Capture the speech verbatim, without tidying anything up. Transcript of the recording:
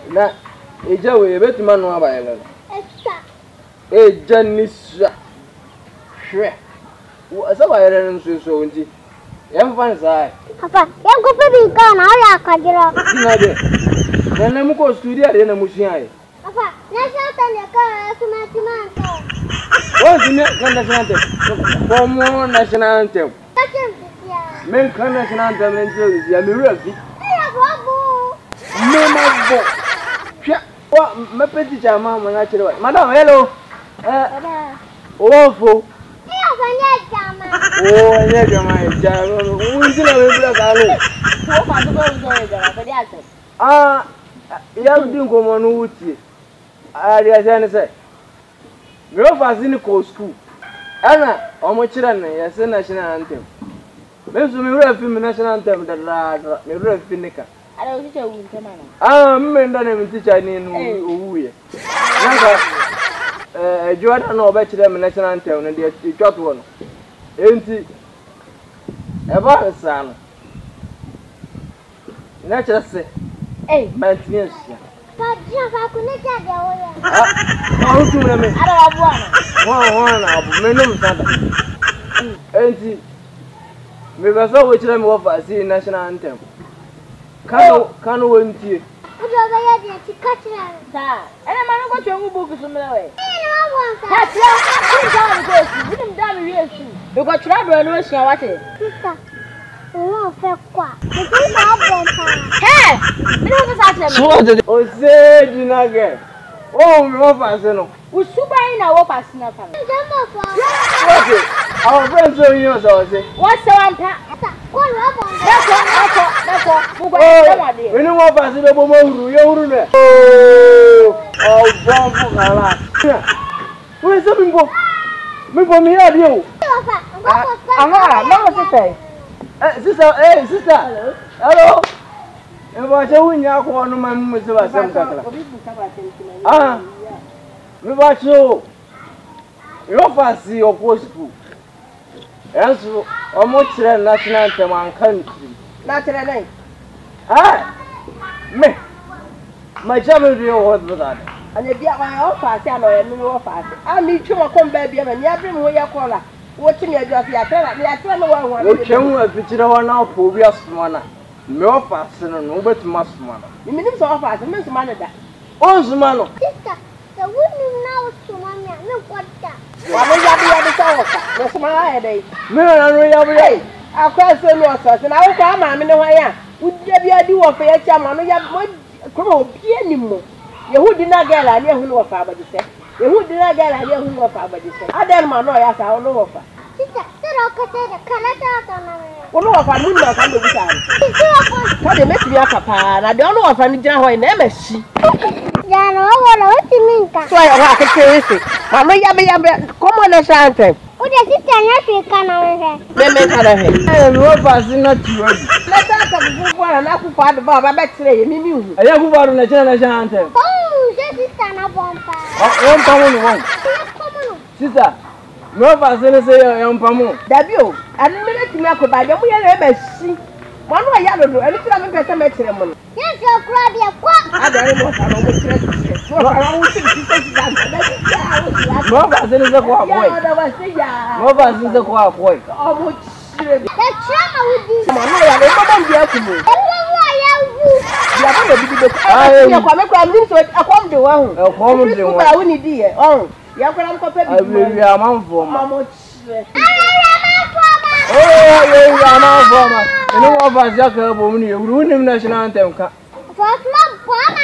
Na eja we betuma no abayele. Esa. Eja niswa. Hwe. Wo asa bayele nso so nti. Yem fan sai. Papa, ya go pe bi ka na ya akajira. Na de. Na mu ko studio de na mu sua ai. Papa, na sha ta le ka suma timanta. Wo sini kan national anthem. Como national anthem. Men kan national anthem nti ya me rafi. Ya bobo. Me ma bo. Hwe. Wa me peti chama ma na kire wa. Madam, hello. Eh. Wo fo. Ya fanya jama. Oh, anya jama jama. Unzi na bebra kalo. Wo fa do go zo jama fa di ase. Ah, ya din ko mo no wutie. Ah, dia say ne say. Me o fa zini ko school. Ana o mo kire na ya say national anthem. Me so me wura fi national anthem da la. Me wura fi nika. Ada o teacher wu ntama na. Ah, me nda na me teacher ni no owuye. Nanga eh Jordan no be kire me national anthem no de twato no. Enti eba sa no. Na kire se Eh, maintenance. Pa dia fa ku ne ja de o ya. Ah, o tu na me. ada wa bua na. Wa wa na abu me no msada. Enti me ba so we kire me wo fa si national anthem. Kanu kanu wontie. O do ba ya de ti ka kira. Sa, ene ma no go twa ngu book so me we. E na wa won sa. Ha tira, ku ja mi go su, ni mi da mi wi su. Do go tira do no hia wate. Sister. O fe kwa. Mo ti na bon pa. He! Me no go sa tira me. So what o se jina ge. Oh, me wo fa se no. Usuba yin na wo pass na fa. Je mo fa. Okay. Our friends so you so say. What say one pa? Ko lo bon. That's all, that's all, that's all. Mu go e wa de. We no wo fa se be bo mo huru, ye huru ne. Oh, oh, bon fu kala. We se mi bo. Mi bo mi ya de o. Papa, ngo ko fa. Aha, na wo say. Eh, sister, eh, sister. Hello. Hello. E ba che wunya ko no ma mu se ba sem kakala. Obi bu ka ba tentina. Ah. Me ba cho. Yo fa si okwo school. Enso omo kire national anthem an country. Na tira nai. Ah. Me. My job is real what that. Anya bia wa o fa ase ana o ye mi wo fa ase. A mi twa ko mba bia ma ni abrim ho ye kola. Wo ti mi adwa fi atara, mi atara no wa ho. Wo twem afikire ho na po bi asoma na. Me ofa ase no no betuma asoma na. Mi minim so fa ase, mi suma no da. O soma no. Sister, the woman now to mommy, me kwata. Wa me ya bia de so fa. Me suma ha e dai. Me na no ya bo ya. Akwa se mi o so se na wo kwa ma me ne ho ya. Wo dia bia di wo fa ya cha ma no ya ko obi animu. Yehudi na gala ni ehunu wo fa abadi se. Yehudi na gala ni ehunu wo fa abadi se. Adan ma no ya sa ono wo fa. Sister, sero ka te da kana ta ta na me. Ono wo fa mu na ka do bi sa. Ka de meti bia papa na de ono wo fa ni gina ho na e ma shi. Ya no wo la o ti minka. So ya wa ka kere se. Ma no ya be ya be komo na shante. O de sister nya fi kana me. Me me ka na he. Eh, me ofa si na tiwa. Na ta ka bu bu na ku fa do ba ba be tire ye mi mi hu. Aya ku baru na chana national anthem. Oh, je sister na bomba. O on pa mo no won. Sister, me ofa se ne se ya mpa mo. Dabi o, anu me na timi akoba de mu ye na e ma shi. Mo no ya do do, enu tira me pese me tire mo no. Ye so kura de kwa. Adare mo fa no mo tire tire. Mo fa no wo tire tire tire da. Da ti ya o ti ya. Me ofa se ne se ko aboy. Ya da wa se ya. Me ofa se ne se ko aboy. O mo tire. The chama wudi. Mo no ya le mo bom dia ku mo. E wo wo ya wu. Ya ba bi bi be. Ya kwa me kwa mi so akom de wa hu. E ko mo de Wo won. ba wo ni di ye. O. Ya kwa am ko pe bi. Abi wi amanfo ma. Mo tire. Oh, ye wi amanfo ma. Ene wo fa se ka bo mu ni ewuru nim national anthem ka. For small bomb